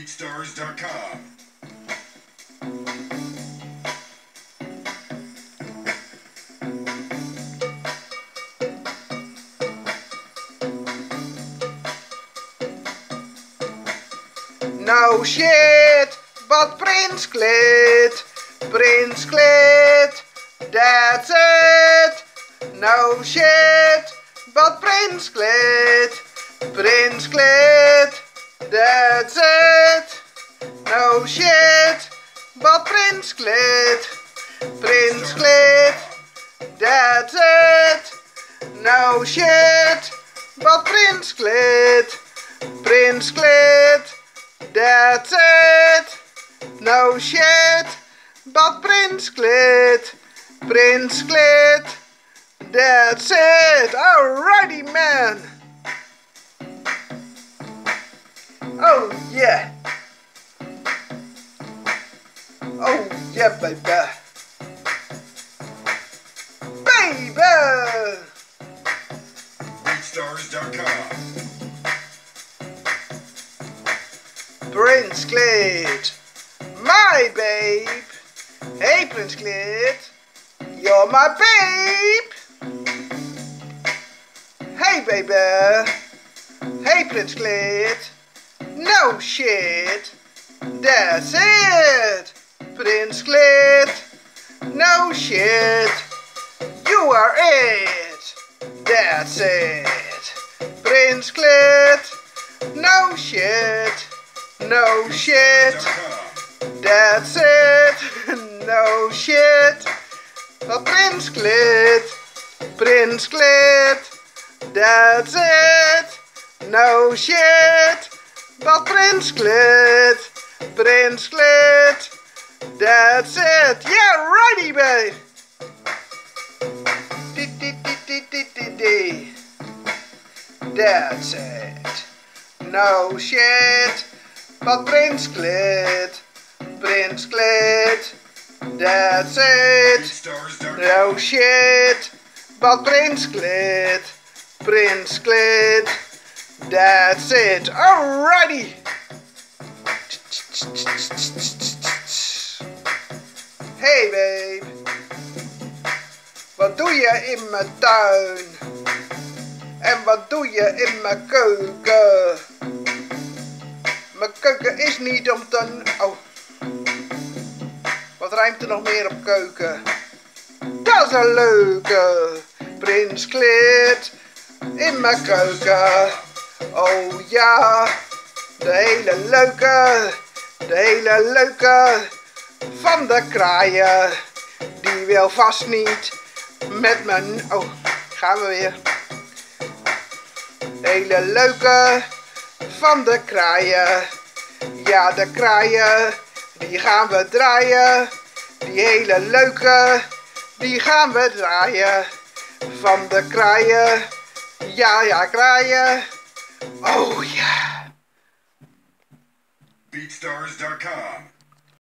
BeatStars.com. No shit, but Prince Klit, Prince Klit, that's it. No shit, but Prince Klit, Prince Klit, that's it. No shit, but Prince Klit, Prince Klit, that's it. No shit, but Prince Klit, Prince Klit, that's it. No shit, but Prince Klit, Prince Klit, that's it. Alrighty, man. Oh yeah. Oh yeah, baby. Baby. BeatStars.com. Prince Klit, my babe. Hey Prince Klit, you're my babe. Hey baby. Hey Prince Klit, no shit, that's it. Prince Klit, no shit, you are it. That's it. Prince Klit, no shit. No shit, that's it. No shit, Prince Klit, Prince Klit, that's it. No shit, but Prince Klit, Prince Klit, that's it. Yeah, righty, babe. That's it. No shit, but Prince Klit, Prince Klit, that's it. BeatStars.com. No shit, but Prince Klit, Prince Klit, that's it. Alrighty. Hey babe, wat doe je in mijn tuin? En wat doe je in mijn keuken? Mijn keuken is niet om te... Oh. Wat rijmt er nog meer op keuken? Dat is een leuke. Prince Klit in mijn keuken. Oh ja. De hele leuke van de kraaien. Die wil vast niet met mijn... Oh, gaan we weer. De hele leuke van de kraaien. Ja, de kraaien, die gaan we draaien. Die hele leuke, die gaan we draaien. Van de kraaien, ja, kraaien. Oh ja. BeatStars.com.